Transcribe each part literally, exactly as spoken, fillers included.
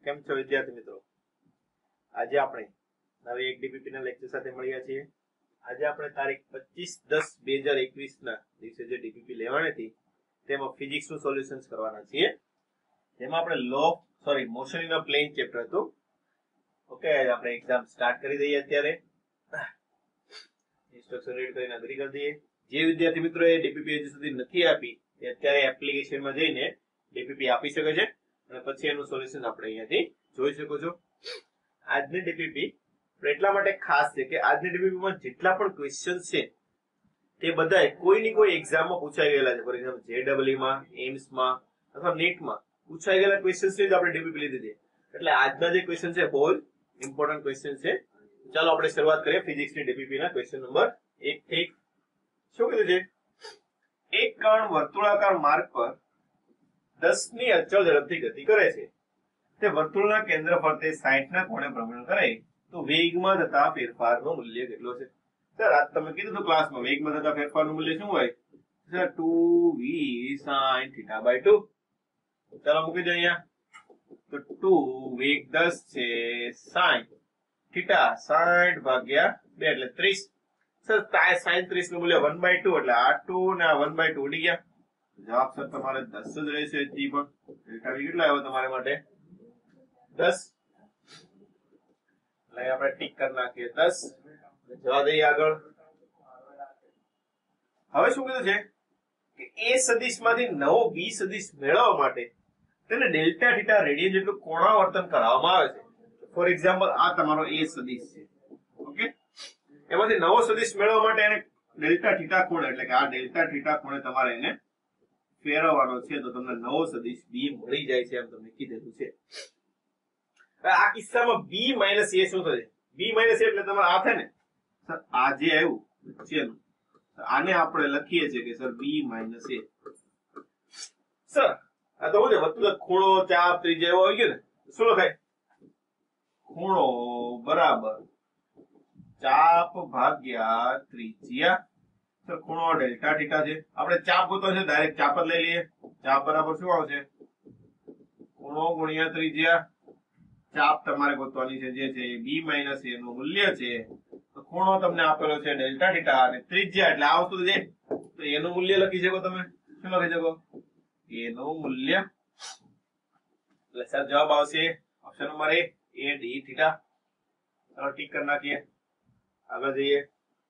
કેમ છો વિદ્યાર્થી મિત્રો? આજે આપણે નવી એક ડીપીપી ના લેક્ચર સાથે મળ્યા છીએ. આજે આપણે તારીખ પચીસ દસ બે હજાર એકવીસ ના દિવસે જે ડીપીપી લેવાની હતી તેમાં ફિઝિક્સ નું સોલ્યુશન્સ કરવાના છીએ. જેમાં આપણે law sorry motion in a plane chapter હતું. ઓકે, આપણે એક્ઝામ સ્ટાર્ટ કરી દઈએ. અત્યારે ઇન્સ્ટ્રક્શન રીડ કરીને અગ્રી કરી દઈએ. જે વિદ્યાર્થી મિત્રો એ ડીપીપી હજી સુધી નથી આપી તે અત્યારે એપ્લિકેશનમાં જઈને ડીપીપી આપી શકે છે અને પછી એનું સોલ્યુશન આપણે અહીંયાથી જોઈ શકો છો. આજની ડીપીપી એટલા માટે ખાસ છે કે આજની ડીપીપીમાં જેટલા પણ ક્વેશ્ચન છે તે બધા કોઈની કોઈ એક્ઝામમાં પૂછાઈ ગયેલા છે. ફોર એક્ઝામ્પલ જેડબલઈ માં, એમ્સ માં અથવા નેટમાં પૂછાઈ ગયેલા ક્વેશ્ચન્સ ની જ આપણે ડીપીપી લીધી છે. એટલે આજના જે ક્વેશ્ચન છે બહુ ઇમ્પોર્ટન્ટ ક્વેશ્ચન છે. ચાલો આપણે શરૂઆત કરીએ ફિઝિક્સ ની ડીપીપી ના ક્વેશ્ચન નંબર એક થી. શું કીધું છે? એક કણ વર્તુળાકાર માર્ગ પર દસ ની અચળ ઝડપથી ગતિ કરે છે. તે વર્તુળના કેન્દ્ર ફરતે સાઈઠ ના કોણે ભ્રમણ કરે તો વેગમાં થતા ફેરફારનું મૂલ્ય કેટલો છે? સર આ તમે કીધું તો ક્લાસમાં વેગમાં થતા ફેરફારનું મૂલ્ય શું હોય? Sir two V sine theta by two. ચાલો મૂકી દો અહીંયા. તો ટુ વેગ દસ છે, સાઈન થીટા સાઈઠ ભાગ્યા બે એટલે ત્રીસ. સર સાઈન ત્રીસ નું મૂલ્ય વન બાય ટુ એટલે આ ટુ ને આ વન બાય ટુ ઉડી ગયા. જવાબ સર તમારે દસ જ રહેશે. જી પણ ડેલ્ટા વી કેટલો આવ્યો તમારા માટે? દસ. એટલે આપણે ટીક કરી નાખીએ દસ. જવા દઈએ આગળ. હવે શું કીધું છે કે એ સદિશ માંથી નવો બી સદિશ મેળવવા માટે તેને ડેલ્ટા થીટા રેડિયન જેટલું કોણાવર્તન કરાવવામાં આવે છે. ફોર એક્ઝામ્પલ આ તમારો એ સદિશ છે. ઓકે, એમાંથી નવો સદિશ મેળવવા માટે એને ડેલ્ટા થીટા ખૂણે એટલે કે આ ડેલ્ટા થીટા ખૂણે તમારે એને ફેરવવાનો છે તો તમને નવો સદિશ બી મળી જાય છે એમ તમને કીધેલું છે. આ કિસ્સામાં બી માઇનસ એ શું થશે? બી માઇનસ એટલે તમારે આ થાય ને સર આ જે આવ્યું વચ્ચેનું આને આપણે લખીએ છીએ કે sir B minus A. Sir આ તો શું છે? વસ્તુ ખૂણો ચાપ ત્રિજ્યા એવો આવી ગયો ને શું લખાય? ખૂણો બરાબર ચાપ ભાગ્યા ત્રિજ્યા. સર ખૂણો ડેલ્ટા થીટા છે. આપણે ચાપ ગોતો છે ડાયરેક્ટ ચાપ જ લઈ લઈએ. ચાપ બરાબર શું આવશે? ખૂણો ગુણ્યા ત્રિજ્યા. ચાપ તમારે ગોતવાની છે જે છે બી માઇનસ એ નું મૂલ્ય છે. તો ખૂણો તમને આપેલો છે ડેલ્ટા થીટા અને ત્રિજ્યા એટલે આ વસ્તુ છે તો એનું મૂલ્ય લખી શકો. તમે શું લખી શકો? એનું મૂલ્ય. એટલે સર જવાબ આવશે option number A A D theta. ચાલો ટીક કરી નાખીએ. આગળ જઈએ.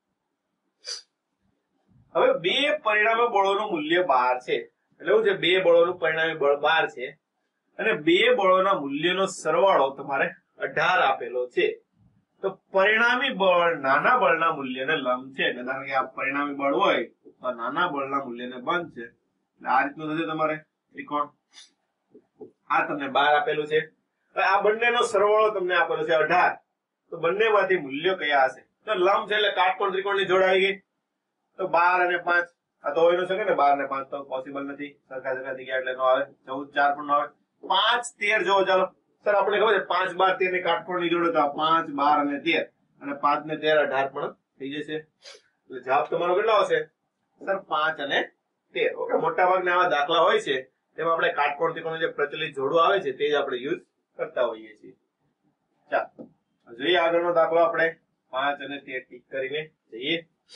હવે બે પરિણામે બળોનું મૂલ્ય બાર છે. એટલે શું છે? બે બળોનું પરિણામી બળ બાર છે અને બે બળોના મૂલ્યનો સરવાળો તમારે અઢાર આપેલો છે. તો પરિણામી બળ નાના બળના મૂલ્યને લંબ છે. એટલે ધારો કે આ પરિણામી બળ હોય તો નાના બળના મૂલ્યને બંધ છે. એટલે આ રીતનું થશે તમારે ત્રિકોણ. આ તમને બાર આપેલું છે. હવે આ બંનેનો સરવાળો તમને આપેલો છે અઢાર. તો બંનેમાંથી મૂલ્યો કયા હશે? તો લંબ છે એટલે કાટકોણ ત્રિકોણની જોડ આવી ગઈ. તો બાર અને પાંચ આ તો હોય ન શકે ને. બાર ને પાંચ તો પોસિબલ નથી. સરખા સરખા થઈ ગયા એટલે નો આવે. ચૌદ ચાર પણ નો આવે. પાંચ તેર જો ચાલો સર આપણે ખબર છે પાંચ બાર તેર ની કાટકોણ ની જોડે તો પાંચ બાર અને તેર અને પાંચ ને તેર અઢાર પણ થઈ જશે. એટલે જવાબ તમારો કેટલો આવશે? સર પાંચ અને તેર. ઓકે, મોટા ભાગના આવા દાખલા હોય છે તેમાં આપણે કાટકોણ ત્રિકોણ જે પ્રચલિત જોડું આવે છે તે જ આપણે યુઝ કરતા હોઈએ છીએ. ચાલો જોઈએ આગળનો દાખલો. આપણે પાંચ અને તેર ટીક કરીને જઈએ.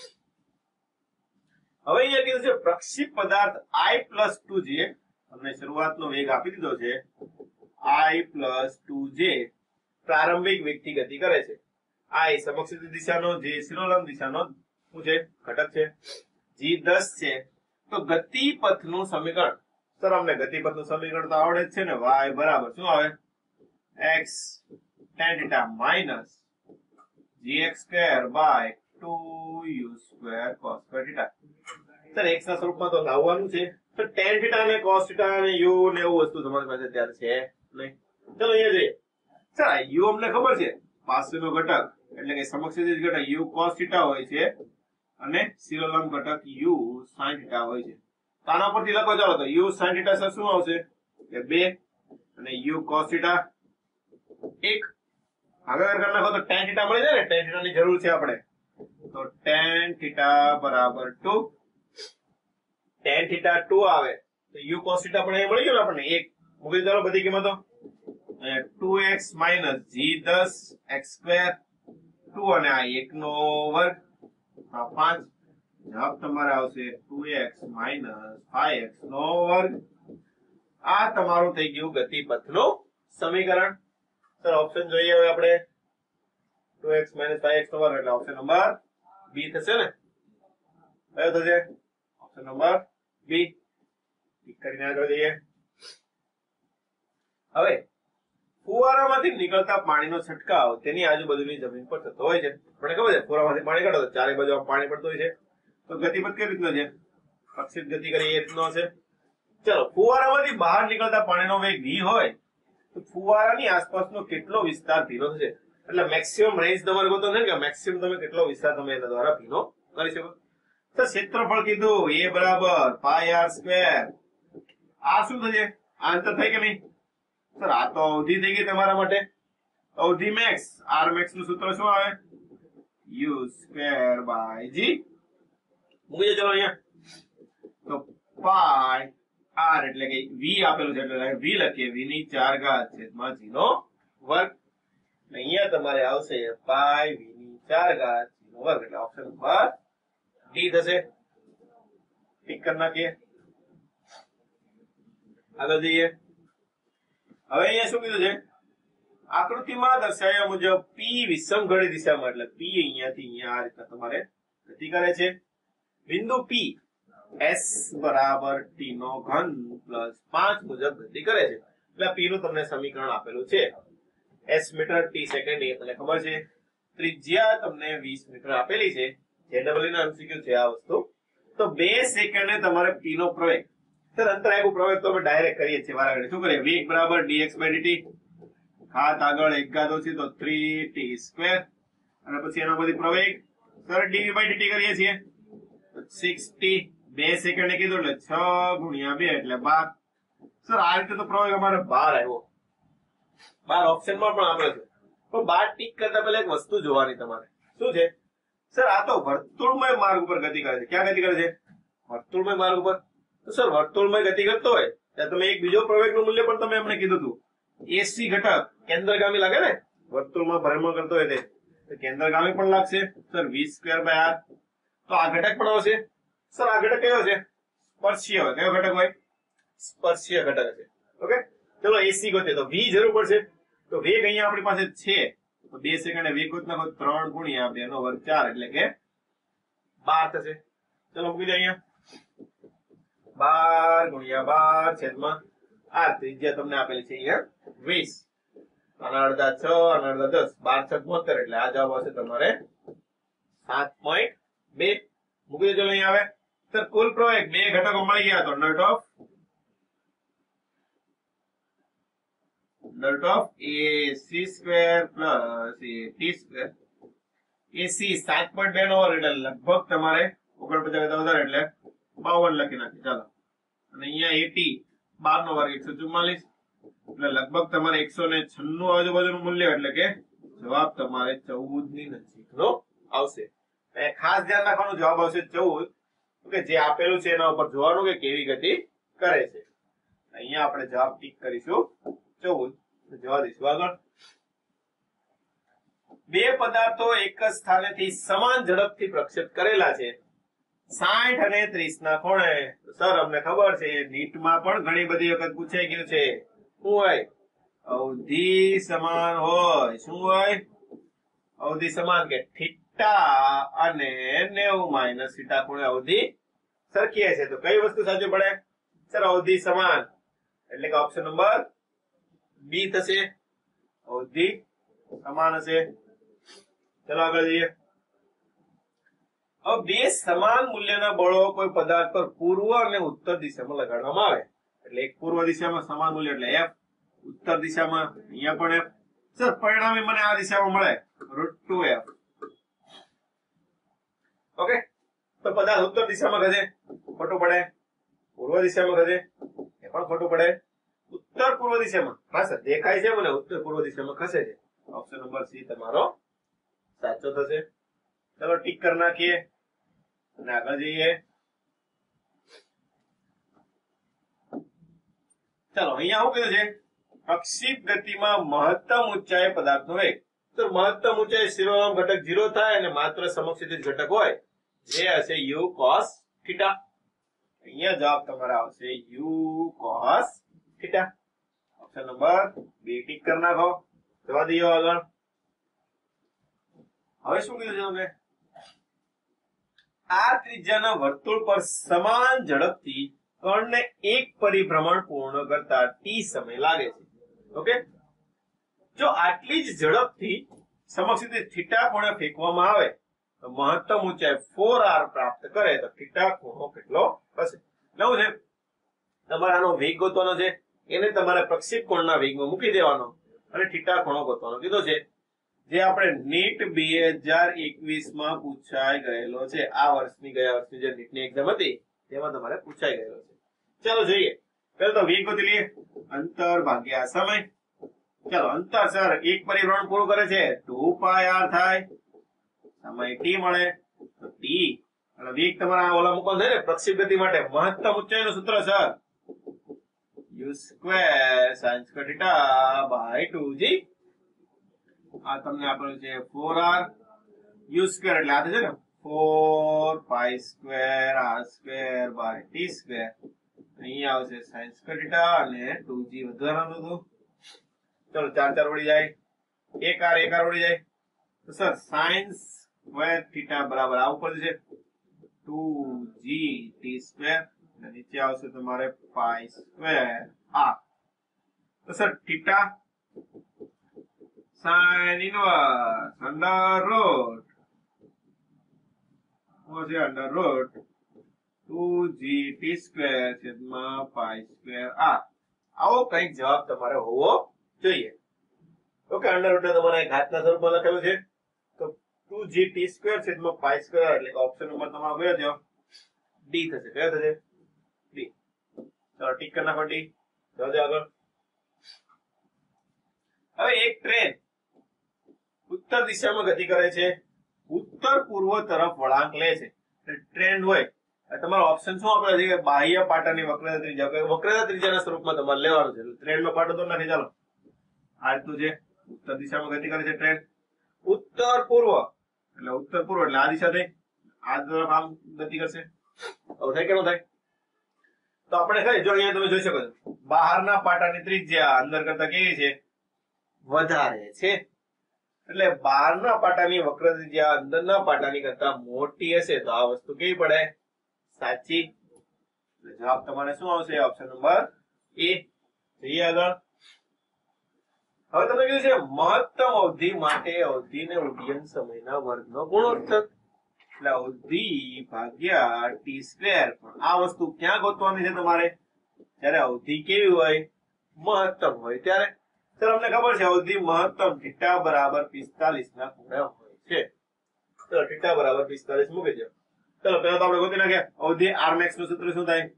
હવે અહીંયા કીધું છે પ્રક્ષેપ પદાર્થ આઈ પ્લસ ટુ જે તમને શરૂઆતનો વેગ આપી દીધો છે આઈ પ્લસ ટુ જે પ્રારંભિક વેગથી ગતિ કરે છે. આઈ સમક્ષ દિશાનો, જે શિરોલંબ દિશાનો શું છે? ઘટક છે. જી દસ છે. તો ગતિપથનું સમીકરણ. સર અમને ગતિપથનું સમીકરણ તો આવડે જ છે ને. વાય બરાબર શું આવે? X tan theta minus GX square by two you square cos square theta. Sir X ના સ્વરૂપમાં તો લાવવાનું છે. તો ટેન થીટા ને કોસ થીટા અને યુ ને એવું વસ્તુ તમારી પાસે અત્યારે છે નહીં. ચલો અહીંયા જોઈએ. સર આ યુ અમને ખબર છે પાસેનો ઘટક એટલે કે સમક્ષ ઘટક યુ કોસ થીટા હોય છે અને શિરોલંબ ઘટક યુ સાઈન થીટા હોય છે. તો આના પરથી લખો ચાલો. તો યુ સાઈન થીટા સર શું આવશે? કે બે અને યુ કોસ થીટા એક. આગળ કરી નાખો તો ટેન થીટા મળી જાય ને. ટેન થીટા ની જરૂર છે આપણે. તો ટેન થીટા બરાબર ટુ. ટેન થીટા ટુ આવે તો યુ કોસ થીટા પણ એ મળી ગયો ને આપણને એક. મૂકી ચાલો બધી કિંમતો. ટુ એક્સ માઇનસ જી દસ એક્સ સ્ક્વેર ટુ અને આ એક નો વર્ગ આ પાંચ જવાબ તમારે આવશે two X minus five X નો વર્ગ. આ તમારું થઈ ગયું ગતિપથનું સમીકરણ. સર ઓપ્શન જોઈએ હવે આપણે two X minus five X નો વર્ગ એટલે ઓપ્શન નંબર બી થશે ને. કયો થશે? ઓપ્શન નંબર બી. ટીક કરીને આગળ જઈએ. હવે ફુવારામાંથી નીકળતા પાણીનો છંટકાવ તેની આજુબાજુની જમીન પર થતો હોય છે. આપણે ખબર છે ફુવારામાંથી પાણી કાઢો તો ચારે બાજુ પાણી પડતું હોય છે. તો ગતિપથ કેવી રીતનો છે? પ્રક્ષેપ ગતિ કરી એ રીતનો છે. ચલો, ફુવારામાંથી બહાર નીકળતા પાણીનો વેગ v હોય તો ફુવારાની આસપાસનો કેટલો વિસ્તાર ભીનો થશે? એટલે મેક્સિમમ રેન્જ તમારે ગોતો છે કે મેક્સિમમ તમે કેટલો વિસ્તાર તમે એના દ્વારા ભીનો કરી શકો. તો ક્ષેત્રફળ કીધું a બરાબર પાઈ આર સ્ક્વેર. આ શું થશે? આ અંતર થાય કે નહીં? સર આ તો અવધિ થઈ ગઈ તમારા માટે. અવધિ મેક્સ, આર મેક્સ નું સૂત્ર શું આવે? U square by G. મૂકી દો ચલો અહીંયા. તો પાઈ આર એટલે કે v આપેલું છે એટલે v લખીએ v ની ચાર ઘાત છેદમાં g નો વર્ગ. અહીંયા તમારે આવશે પાઈ v ની ચાર ઘાત g નો વર્ગ એટલે ઓપ્શન નંબર ડી થશે. ટીક કરી નાખીએ. આગળ જઈએ. હવે અહીંયા શું કીધું છે? આકૃતિમાં દર્શાવ્યા મુજબ પી વિષમઘડી દિશામાં એટલે પી અહીંયાથી અહીંયા આ રીતના તમારે ગતિ કરે છે. બિંદુ પી એસ બરાબર ટી નો ઘન પ્લસ પાંચ મુજબ ગતિ કરે છે. એટલે પી નું તમને સમીકરણ આપેલું છે. એસ મીટર ટી સેકન્ડ એ તમને ખબર છે. ત્રિજ્યા તમને વીસ મીટર આપેલી છે. જે ડબલ ના એમસીક્યુ છે આ વસ્તુ. તો બે સેકન્ડે તમારે પી નો પ્રવેગ, સર અંતર આપ્યું પ્રવેગ તો અમે ડાયરેક્ટ કરીએ છીએ વારાઘડી. શું કરીએ? વેગ બરાબર ડીએક્સ બાય ડીટી. ઘાત આગળ એક ઘાત ઓછી તો થ્રી ટી સ્ક્વેર અને પછી એના બધી પ્રવેગ સર ડીવી બાય ડીટી કરીએ છીએ. સિક્સટી બે સેકન્ડે કીધું એટલે છ ગુણ્યા બે એટલે બાર. સર આ રીતે તો પ્રવેગ અમારે બાર આવ્યો. બાર ઓપ્શનમાં પણ આપેલો છે. પણ બાર ટીક કરતા પહેલા એક વસ્તુ જોવાની તમારે. શું છે? સર આ તો વર્તુળમય માર્ગ ઉપર ગતિ કરે છે. ક્યાં ગતિ કરે છે? વર્તુળમય માર્ગ ઉપર. તો સર વર્તુળમય ગતિ કરતો હોય ત્યાં તમે એક બીજો પ્રવેગનું મૂલ્ય પણ તમે એમને કીધું હતું. એસી ઘટક કેન્દ્રગામી લાગે ને? વર્તુળમાં ભ્રમણ કરતો હોય તે કેન્દ્રગામી પણ લાગશે. Sir V square by R. તો આ ઘટક પણ આવશે. સર આ ઘટક કયો છે? સ્પર્શીય હોય. કયો ઘટક હોય? સ્પર્શીય ઘટક છે. ઓકે, ચલો એસી ગોતે તો વી જરૂર પડશે. તો વેગ અહીંયા આપણી પાસે છે તો બે સેકન્ડે વેગ ગોત નાખો. ત્રણ ગુણ્યા બે નો વર્ગ ચાર એટલે કે બાર થશે. ચલો મૂકી દે અહીંયા. બાર ગુણ્યા બાર છેદમાં આર. ત્રિજ્યા તમને આપેલી છે અહીંયા વીસ. આના અડધા છ અને અડધા દસ. બાર છ બોતેર એટલે આ જવાબ આવશે તમારે સાત પોઈન્ટ બે. મૂકી દો ચલો અહીંયા આવે. સર કુલ પ્રવેગ બે ઘટકો મળી ગયા તો નટ ઓફ નટ ઓફ AC square plus T square. AC સાત પોઈન્ટ બે નો વર્ગ એટલે લગભગ તમારે ઓગણપચાસ કરતા વધારે એટલે બાવન લખી નાખી. ચાલો, અને અહીંયા એટી બાર નો વર્ગ એકસો ચુમ્માલીસ એટલે લગભગ તમારે એકસો ને છન્નું આજુબાજુનું મૂલ્ય એટલે કે જવાબ તમારે ચૌદ ની નજીક નો આવશે. ખાસ ધ્યાન રાખવાનું જવાબ આવશે ચૌદ. કે જે આપેલું છે એના ઉપર જોવાનું કે કેવી ગતિ કરે છે. અહીંયા આપણે જવાબ ટીક કરીશું ચૌદ. જવા દઈશું આગળ. બે પદાર્થો એક જ સ્થાનેથી સમાન ઝડપથી પ્રક્ષેપ કરેલા છે. સાઠ અને ત્રીસ ના ખૂણે. સર અમને ખબર છે નીટમાં પણ ઘણી બધી વખત પૂછાઈ ગયું છે. શું હોય? અવધિ સમાન હોય. શું હોય? અવધિ સમાન કે થીટા અને નેવું માઇનસ થીટા ખૂણે અવધિ સરખી છે. તો કઈ વસ્તુ સાચું પડે? સર અવધિ સમાન એટલે કે ઓપ્શન નંબર બી થશે. અવધિ સમાન હશે. ચલો આગળ જઈએ. હવે બે સમાન મૂલ્યના બળો કોઈ પદાર્થ પર પૂર્વ અને ઉત્તર દિશામાં લગાડવામાં આવે એટલે એક પૂર્વ દિશામાં સમાન મૂલ્ય એટલે એફ, ઉત્તર દિશામાં અહીંયા પણ એફ. સર પરિણામે મને આ દિશામાં મળે રૂટ ટુ એફ. ઓકે, તો પદાર્થ ઉત્તર દિશામાં ખસે, ખોટું પડે. પૂર્વ દિશામાં ખસે, એ પણ ખોટું પડે. ઉત્તર પૂર્વ દિશામાં હા સર દેખાય છે મને ઉત્તર પૂર્વ દિશામાં ખસે છે. ઓપ્શન નંબર સી તમારો સાચો થશે. ચલો ટીક કરી નાખીએ અને આગળ જઈએ. ચલો અહીંયા શું કીધું છે? પ્રક્ષેપ ગતિમાં મહત્તમ ઊંચાઈ પદાર્થનો વેગ. તો મહત્તમ ઊંચાઈ શિરોનામ ઘટક ઝીરો થાય અને માત્ર સમક્ષિતિજ ઘટક હોય જે હશે યુ કોસ થીટા. અહીંયા જવાબ તમારા આવશે U cos theta. Option number બે ટીક કરી નાખો. જવા દઈએ આગળ. હવે શું કીધું છે તમે? આ ત્રિજ્યાના વર્તુળ પર સમાન ઝડપથી કણને એક પરિભ્રમણ પૂર્ણ કરતા ટી સમય લાગે છે. ઓકે, જો આટલી જ ઝડપથી સમક્ષિતિજ થીટા ખૂણે ફેંકવામાં આવે તો મહત્તમ ઊંચાઈ ફોર આર પ્રાપ્ત કરે તો થીટા ખૂણો કેટલો હશે? નવું છે તમારે આનો વેગ ગોતવાનો છે, એને તમારે પ્રક્ષેપ કોણના વેગમાં મૂકી દેવાનો અને થીટા ખૂણો ગોતવાનો કીધો છે, જે આપણે નીટ બે હજાર એકવીસ માં પૂછાઈ ગયેલો છે. આ વર્ષની ગયા વર્ષની જે નીટની એક્ઝામ હતી તેમાં તમારે પૂછાઈ ગયેલો છે. ચાલો જોઈએ. પહેલા તો વેગ ગોતી લઈએ. અંતર ભાગ્યા સમય. ચાલો, અંતર સર એક પરિભ્રમણ પૂરું કરે છે ટુ પાઈ આર થાય. સમય ટી મળે તો ટી અને વેગ તમારા ઓલા મૂકવાનું છે ને પ્રક્ષેપ ગતિ માટે મહત્તમ ઊંચાઈનું સૂત્ર sir u square sine square theta by two g. આ તમને આપેલું છે ફોર આર યુ સ્ક્વેર એટલે આ છે ને four pi square r square by t square. અહીંયા આવશે સાઇન સ્ક્વેર થીટા અને ટુ જી વધારાનું હતું. ચલો ચાર ચાર ઉડી જાય, એક આર એક આર ઉડી જાય તો સર સાઇન સ્ક્વેર થીટા બરાબર આ ઉપર છે ટુ જી ટી સ્ક્વેર અને નીચે આવશે તમારે પાઈ સ્ક્વેર આર. તો sir theta sine inverse under root શું છે under root two g t square છેદમાં પાઈ સ્ક્વેર આર. આવો કંઈક જવાબ તમારે હોવો જોઈએ. ઓકે, અંડર રૂટ તમારે ઘાતના સ્વરૂપમાં લખેલું છે તો ટુ જી ટી સ્ક્વેર છેદમાં પાઈ સ્ક્વેર એટલે કે ઓપ્શન નંબર તમારો કયો થયો? ડી થશે. કયો થશે? ડી. ચલો ટીક કરી નાખો ડી. જવા આગળ. હવે એક ટ્રેન ઉત્તર દિશામાં ગતિ કરે છે, ઉત્તર પૂર્વ તરફ વળાંક લે છે. ટ્રેન હોય તમારો ઓપ્શન શું આપેલો છે કે બાહ્ય પાટાની વક્રતા ત્રિજ્યા. વક્રતા ત્રિજ્યાના સ્વરૂપમાં તમારે લેવાનું છે. ટ્રેનનો પાટો તો નથી. ચાલો આ રીતનું છે. ઉત્તર દિશામાં ગતિ કરે છે ટ્રેન, ઉત્તર પૂર્વ એટલે ઉત્તર પૂર્વ એટલે આ દિશા થઈ, આ તરફ આમ ગતિ કરશે. થાય કે ન થાય? તો આપણે કઈ જો અહીંયા તમે જોઈ શકો છો બહારના પાટાની ત્રિજ્યા અંદર કરતા કેવી છે? વધારે છે. એટલે બહારના પાટાની વક્ર ત્રિજ્યા અંદરના પાટાની કરતા મોટી હશે તો આ વસ્તુ કેવી પડે? સાચી. જવાબ તમારે શું આવશે? Option number A. જઈએ આગળ. હવે તમે કીધું છે મહત્તમ અવધિ માટે અવધિ ને ઉડ્ડયન સમયના વર્ગનો ગુણોત્તર એટલે અવધિ ભાગ્યા ટી સ્ક્વેર. પણ આ વસ્તુ ક્યાં ગોતવાની છે તમારે? જ્યારે અવધિ કેવી હોય? મહત્તમ હોય ત્યારે. સર અમને ખબર છે અવધિ મહત્તમ થીટા બરાબર પિસ્તાલીસ ના ખૂણે હોય છે. ચલો થીટા બરાબર પિસ્તાલીસ મૂકી દો. ચલો પેલા તો આપણે ગોતી નાખીએ અવધિ આર મેક્સ નું સૂત્ર શું થાય?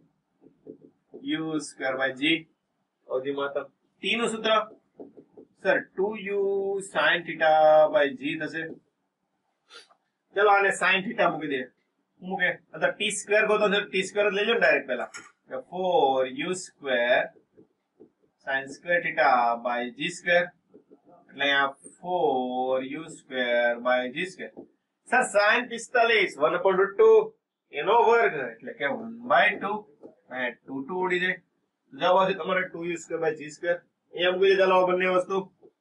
U square by g. અવધિ મહત્તમ. ટી નું સૂત્ર sir two u sine theta by g થશે. ચલો આને સાઇન થીટા મૂકી દે. મૂકે અથવા ટી સ્ક્વેર ગોતો છે ટી સ્ક્વેર જ લઈ લો ડાયરેક્ટ પેલા. Four u square sine square theta by g square એટલે અહીંયા four u square by g square. Sir sine પિસ્તાલીસ વન અપોન રૂટ ટુ એનો વર્ગ એટલે કે one by two. Two two ઉડી જાય. જવાબ આવશે તમારે two you square by g square. અહીંયા મૂકી દે. ચાલો બંને વસ્તુ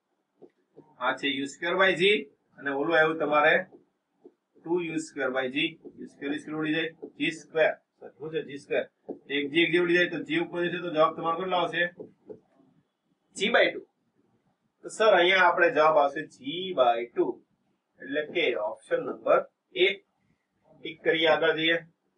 આ છે યુ સ્ક્વેર બાય જી અને ઓલું આવ્યું તમારે two you square by G. U square square ઉડી જાય. જી સ્ક્વેર શું છે? G square. એક જી એક જી ઉડી જાય તો જી ઉપર જશે તો જવાબ તમારો કેટલો આવશે? G by two. તો સર અહીંયા આપણે જવાબ આવશે જી બાય ટુ એટલે કે ઓપ્શન નંબર એ. ટીક કરીએ આગળ જઈએ.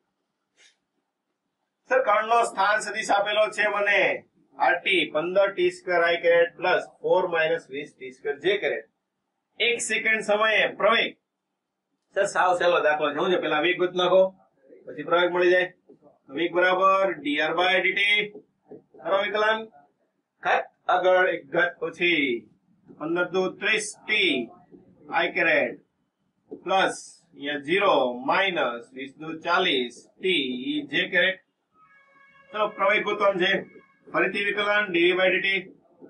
સર કર્ણનો સ્થાન સદિશ આપેલો છે મને આરટી પંદર t square i caret plus four minus વીસ ટી સ્ક્વેર જે કેરેટ. એક સેકન્ડ સમયે પ્રવેગ. સર સાવ સહેલો દાખલો છે. શું છે? પેલા વેગ ગોત નાખો પછી પ્રવેગ મળી જાય. વેગ બરાબર ડીઆર બાય ડીટી. ખરો વિકલાંગ? ઘાત આગળ એક ઘાત પછી પંદર દુ ત્રીસ ટી આઈ કેરેટ પ્લસ અહીંયા ઝીરો માઇનસ વીસ દુ ચાલીસ ટી જે કેરેટ. ચલો પ્રવેગ ગોતવાનું છે. ફરીથી વિકલન ડીવી બાય ડીટી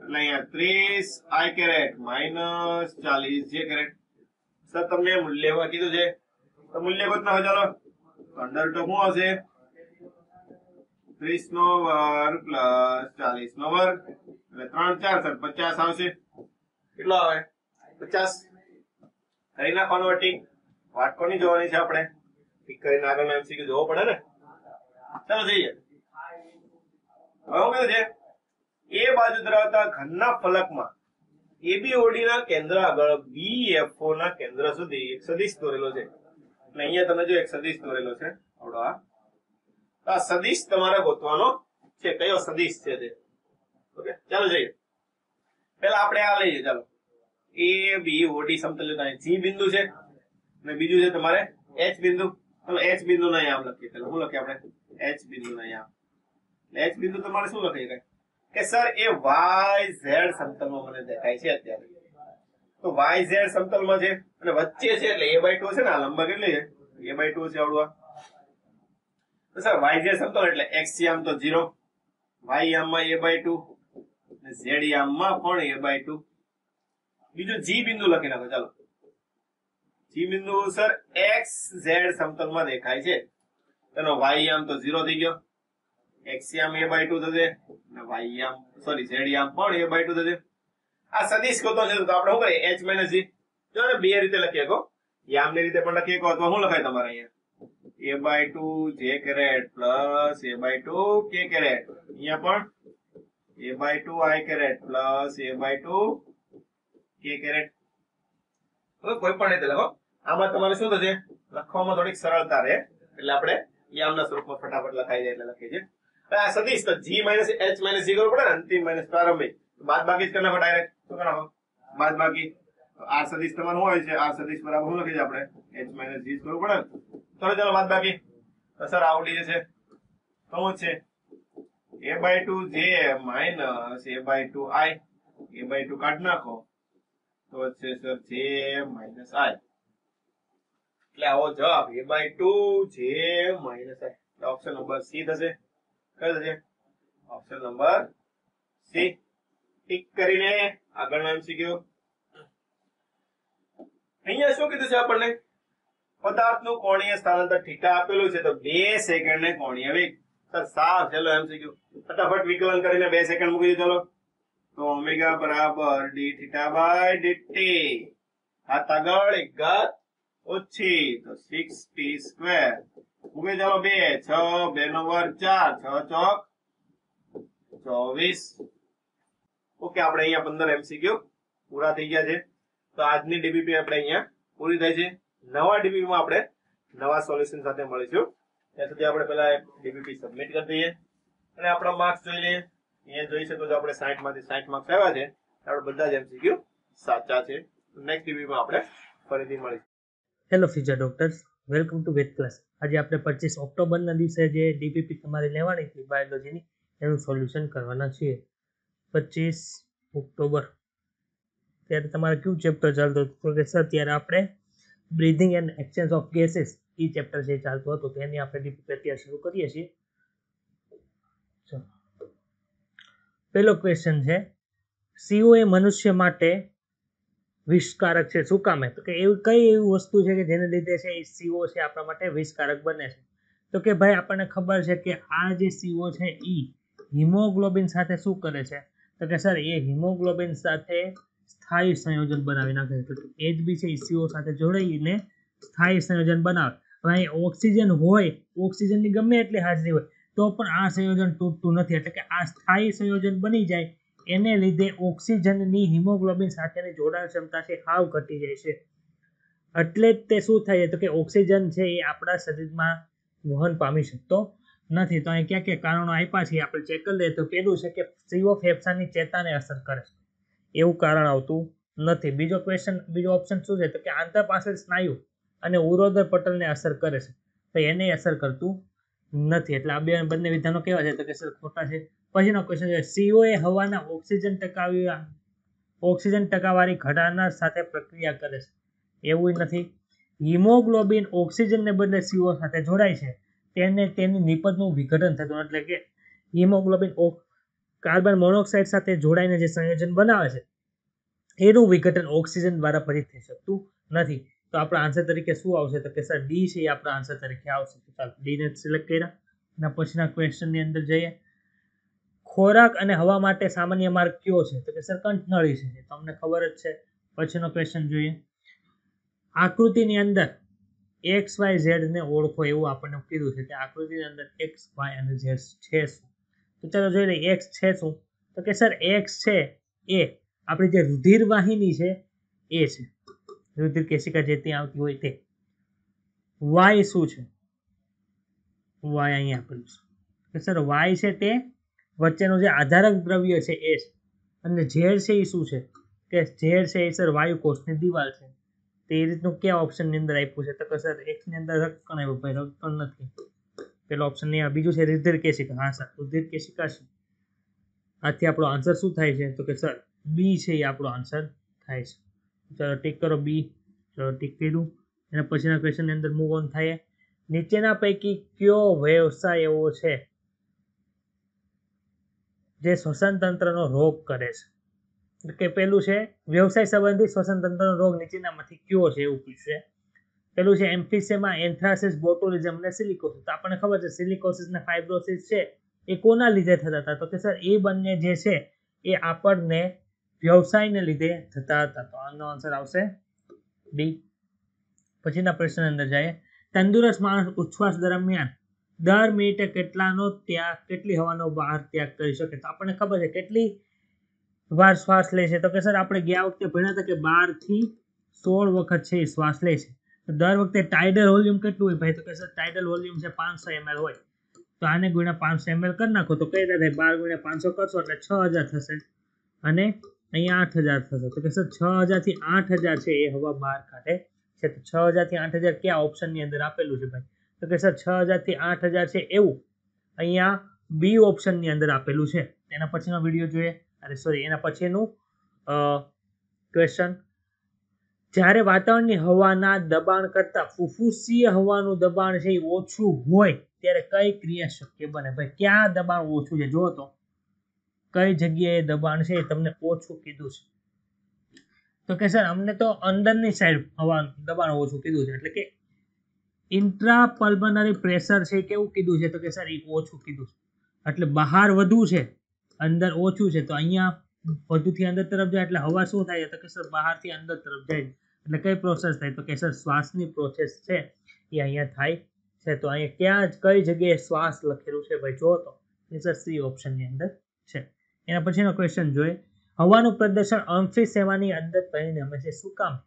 એટલે અહીંયા ત્રીસ આઈ કેરેટ માઇનસ ચાલીસ જે કેરેટ. સર તમને મૂલ્યમાં કીધું છે તો મૂલ્ય ગોતના હોય. ચાલો અંડર રૂટ શું આવશે? ત્રીસ નો વર્ગ પ્લસ ચાલીસ નો વર્ગ એટલે ત્રણ ચાર સર પચાસ આવશે. કેટલો આવે? પચાસ. કરી નાખવાનો ટીક. વાટ કોની જોવાની છે આપણે? ટીક કરીને આગળનો એમસીક્યુ જોવો પડે ને. ચાલો જઈએ. હવે શું કીધું છે? એ બાજુ ધરાવતા ઘનના ફલકમાં એબીઓડી ના કેન્દ્ર આગળ બીએફઓ ના કેન્દ્ર સુધી એક સદિશ દોરેલો છે. એટલે અહીંયા તમે જો એક સદિશ દોરેલો છે આવડો આ. આ સદિશ તમારે ગોતવાનો છે. કયો સદિશ છે તે? ઓકે ચાલો જઈએ. પેલા આપણે આ લઈએ. ચાલો એ બી ઓડી સમતલ જી બિંદુ છે અને બીજું છે તમારે એચ બિંદુ. ચાલો એચ બિંદુ ના અહીંયા લખીએ. પેલા શું લખીએ આપણે? એચ બિંદુ ના અહીંયા. એચ બિંદુ તમારે શું લખી શકાય કે સર એ વાય ઝેડ સમતલમાં મને દેખાય છે અત્યારે. તો વાય ઝેડ સમતલમાં છે અને વચ્ચે છે એટલે એ બાય ટુ છે ને. આ લંબાઈ કેટલી છે? એ બાય ટુ છે આવડવા. તો સર વાય ઝેડ સમતલ એટલે એક્સ યામ તો ઝીરો, વાય યામમાં એ બાય ટુ અને ઝેડ યામમાં પણ એ બાય ટુ. બીજું જી બિંદુ લખી નાખો. ચાલો જી બિંદુ સર એક્સ ઝેડ સમતલમાં દેખાય છે. તેનો વાય યામ તો ઝીરો થઈ ગયો, એક્સ યામ એ બાય ટુ થશે અને વાય યામ સોરી ઝેડ યામ પણ એ બાય ટુ થશે. આ સદિશ ગોતો છે તો આપણે શું કરીએ? H minus g. જો ને બે રીતે લખીએ કો. યામ ની રીતે પણ લખીએ કો અથવા શું લખાય તમારે અહીંયા? A by two j caret plus a by two k caret. અહીંયા પણ a by two i caret plus a by two k caret. હવે કોઈ પણ રીતે લખો. આમાં તમારે શું થશે? લખવામાં થોડીક સરળતા રહે એટલે આપણે યામના સ્વરૂપમાં ફટાફટ લખાઈ જાય એટલે લખીએ છીએ. આ સદિશ તો g minus h minus g કરવું પડે ને. અંતિમ માઇનસ પ્રારંભિક બાદ બાકી જ કરી નાખો ડાયરેક્ટ. શું કરી નાખો? બાદ બાકી. આર સદિશ તમારું શું હોય છે? આર સદિશ બરાબર શું લખી છે આપણે? એચ માઇનસ જી કરવું પડે ને. ચલો ચાલો બાદ બાકી. તો સર આવડી જશે. તો શું છે? A by two j minus a by two i. A by two કાઢી નાખો તો છે સર જે માઇનસ આઈ. એટલે આવો જવાબ a by two j minus i. Option number C થશે. કયો થશે? Option number C. ટીક કરીને આગળનો એમસીક્યુ. અહીંયા શું કીધું છે આપણને? પદાર્થનું કોણીય સ્થાનાંતર થીટા આપેલું છે તો બે સેકન્ડ ને કોણીય વેગ. સર સાવ ચલો એમસીક્યુ ફટાફટ વિકલન કરીને બે સેકન્ડ મૂકી દો. ચલો તો ઓમેગા બરાબર ડી થીટા બાય ડીટી. હાથ આગળ એક ઘાત ઓછી તો સિક્સ ટી સ્ક્વેર. મૂકી ચાલો બે છ બે નો વર્ગ ચાર છ ચોક ચોવીસ. ઓકે આપણે અહીંયા પંદર એમસીક્યુ પૂરા થઈ ગયા છે. તો આજની ડીબીપી આપણે અહીંયા પૂરી થાય છે. નવા ડીબીપી માં આપણે નવા સોલ્યુશન સાથે મળીશું. ત્યાં સુધી આપણે પેલા ડીબીપી સબમિટ કરી દઈએ અને આપણા માર્ક્સ જોઈ લઈએ. અહીંયા જોઈ શકો છો આપણે સાઠ માંથી સાઠ માર્ક્સ આવ્યા છે. આપણે બધા જ એમસીક્યુ સાચા છે. નેક્સ્ટ ડીબીપી માં આપણે ફરીથી મળીશું. Hello future doctors, welcome to Ved class. આજે આપણે પચીસ ઓક્ટોબરના દિવસે જે ડીપીપી તમારે લેવાની હતી બાયોલોજીની એનું સોલ્યુશન કરવાના છીએ. પચીસ ઓક્ટોબર ત્યારે તમારે કયું ચેપ્ટર ચાલતું હતું? કે સર ત્યારે આપણે breathing and exchange of gases એ ચેપ્ટર જે ચાલતું હતું તેની આપણે ડીપીપી અત્યારે શરૂ કરીએ છીએ. ચલો પહેલો ક્વેશ્ચન છે, સીઓ એ મનુષ્ય માટે વિષકારક છે, શું કામે? તો કે એવી કઈ એવી વસ્તુ છે કે જેને લીધે છે એ સીઓ છે આપણા માટે વિષકારક બને છે? તો કે ભાઈ આપણને ખબર છે કે આ જે સીઓ છે એ હિમોગ્લોબિન સાથે શું કરે છે? તો કે સર એ હિમોગ્લોબિન સાથે સ્થાયી સંયોજન બનાવી નાખે છે. તો એ જ બી છે એ સીઓ સાથે જોડાઈને સ્થાયી સંયોજન બનાવે. હવે અહીં ઓક્સિજન હોય, ઓક્સિજનની ગમે એટલી હાજરી હોય તો પણ આ સંયોજન તૂટતું નથી. એટલે કે આ સ્થાયી સંયોજન બની જાય એને લીધે ઓક્સિજનની હિમોગ્લોબિન સાથેની જોડાણ ક્ષમતા છે હાવ ઘટી જાય છે. એટલે જ તે શું થાય તો કે ઓક્સિજન છે એ આપણા શરીરમાં વહન પામી શકતો નથી. તો અહીં ક્યાં ક્યાં કારણો આપ્યા છે આપણે ચેક કરી લઈએ. તો પેલું છે કે સીઓ ફેફસાની ચેતાને અસર કરે છે, એવું કારણ આવતું નથી. બીજો ક્વેશ્ચન બીજો ઓપ્શન શું છે તો કે આંતરપાર્શ્વિક સ્નાયુ અને ઉરોદર પટલને અસર કરે છે, તો એને અસર કરતું નથી. એટલે આ બે બંને વિધાનો કેવા છે તો કે સર ખોટા છે. પછીનો ક્વેશ્ચન છે, સીઓ એ હવાના ઓક્સિજન ટકાવી ઓક્સિજન ટકાવારી ઘટાડનાર સાથે પ્રક્રિયા કરે છે, એવું નથી. હિમોગ્લોબિન ઓક્સિજનને બદલે સીઓ સાથે જોડાય છે તેને તેની નિપજનું વિઘટન થતું, એટલે કે હિમોગ્લોબિન કાર્બન મોનોક્સાઇડ સાથે જોડાઈને જે સંયોજન બનાવે છે એનું વિઘટન ઓક્સિજન દ્વારા પછી થઈ શકતું નથી. તો આપણા આન્સર તરીકે શું આવશે? તો કે સર ડી છે એ આપણા આન્સર તરીકે આવશે. ચાલો ડી ને સિલેક્ટ કર્યા. એના પછીના ક્વેશ્ચન ની અંદર જઈએ. ખોરાક અને હવા માટે સામાન્ય માર્ગ કયો છે? તો કે સર કંઠનળી છે. તો અમને ખબર જ છે. પછીનો ક્વેશ્ચન જોઈએ. આકૃતિની અંદર એક્સ વાય ઝેડ ને ઓળખો એવું આપણને કીધું છે કે આકૃતિની અંદર એક્સ વાય અને ઝેડ છે શું? તો ચાલો જોઈ લઈએ એક્સ છે શું? તો કે સર એક્સ છે એ આપણી જે રુધિર વાહિની છે એ છે, રુધિર કેશિકા જે ત્યાં આવતી હોય તે. વાય શું છે? વાય અહીંયા આપેલું છે કે સર વાય છે તે વચ્ચેનું જે આધારક દ્રવ્ય છે એ છે. અને ઝેડ છે એ શું છે? કે ઝેડ છે એ સર વાયુકોષની દિવાલ છે. તે રીતનું કયા ઓપ્શન ની અંદર આપ્યું છે? તો કે સર એક્સ ની અંદર રક્તકણ આવ્યું, ભાઈ રક્તકણ નથી, પેલો ઓપ્શન નહીં. બીજું છે રુધિર કેશિકા. હા સર રુધિર કેશિકા છે. આથી આપણો આન્સર શું થાય છે? તો કે સર બી છે એ આપણો આન્સર થાય છે. ચાલો ટીક કરો બી. ચાલો ટીક કર્યું. એના પછીના ક્વેશ્ચન ની અંદર મૂવ ઓન થાય. નીચેના પૈકી કયો વ્યવસાય એવો છે જે શ્વસન તંત્રનો રોગ કરે છે? કે પેલું છે વ્યવસાય સંબંધી શ્વસન તંત્રનો રોગ નીચેનામાંથી કયો છે એવું પૂછશે. પેલું છે એમ્ફિસેમા, એન્થ્રાસિસ, બોટુલિઝમ અને સિલિકોસિસ. તો આપણને ખબર છે સિલિકોસિસ અને ફાઇબ્રોસિસ છે એ કોના લીધે થતા હતા? તો કે સર એ બંને જે છે એ આપણને વ્યવસાયને લીધે થતા હતા. તો આનો આન્સર આવશે ડી. પછીના પ્રશ્ન અંદર જાય. તંદુરસ્ત માણસ ઉચ્છ્વાસ દરમિયાન દર મિનિટે કેટલાનો ત્યાગ કેટલી હવાનો બહાર ત્યાગ કરી શકે? તો આપણને ખબર છે કેટલી વાર શ્વાસ લે છે? તો કે સર આપણે ગયા વખતે ભણ્યા હતા કે બાર થી સોળ વખત છે એ શ્વાસ લે છે. તો દર વખતે ટાઇડલ વોલ્યુમ કેટલું હોય ભાઈ? તો કે સર ટાઇડલ વોલ્યુમ છે પાંચસો એમએલ હોય. તો આને ગુણ્યા પાંચસો એમએલ કરી નાખો તો કઈ રીતે થાય? બાર ગુણ્યા પાંચસો કરશો એટલે છ હજાર થશે અને અહીંયા આઠ હજાર થશે. તો કે સર છ હજાર થી આઠ હજાર છે એ હવા બહાર કાઢે છે. તો છ હજાર થી આઠ હજાર ક્યાં ઓપ્શન ની અંદર આપેલું છે ભાઈ? તો કે સર છ હજાર થી આઠ હજાર છે એવું અહીંયા બી ઓપ્શન ની અંદર આપેલું છે. એના પછીનો વિડીયો જોઈએ. અરે સોરી એના પછીનું ક્વેશ્ચન. જ્યારે વાતાવરણની હવાના દબાણ કરતા ફુફુસીય હવાનું દબાણ છે એ ઓછું હોય ત્યારે કઈ ક્રિયા શક્ય બને? ભાઈ ક્યાં દબાણ ઓછું છે? જો તો કઈ જગ્યાએ દબાણ છે એ તમને ઓછું કીધું છે? તો કે સર અમને તો અંદરની સાઈડ હવાનું દબાણ ઓછું કીધું છે. એટલે કે ઇન્ટ્રા પલ્મનરી પ્રેશર છે કેવું કીધું છે? તો કે સર એ ઓછું કીધું છે. એટલે બહાર વધુ છે અંદર ઓછું છે. તો અહીંયા વધુથી અંદર તરફ જાય એટલે હવા શું થાય? તો કે સર બહારથી અંદર તરફ જાય. એટલે કઈ પ્રોસેસ થાય? તો કે સર શ્વાસની પ્રોસેસ છે એ અહીંયા થાય છે. તો અહીંયા ક્યાં કઈ જગ્યાએ શ્વાસ લખેલું છે ભાઈ? જો તો એ સર સી ઓપ્શન ની અંદર છે. એના પછીનો ક્વેશ્ચન જોઈએ. હવાનું પ્રદર્શન એમ્ફિસેમાની અંદર પરિણમે છે શું કામ?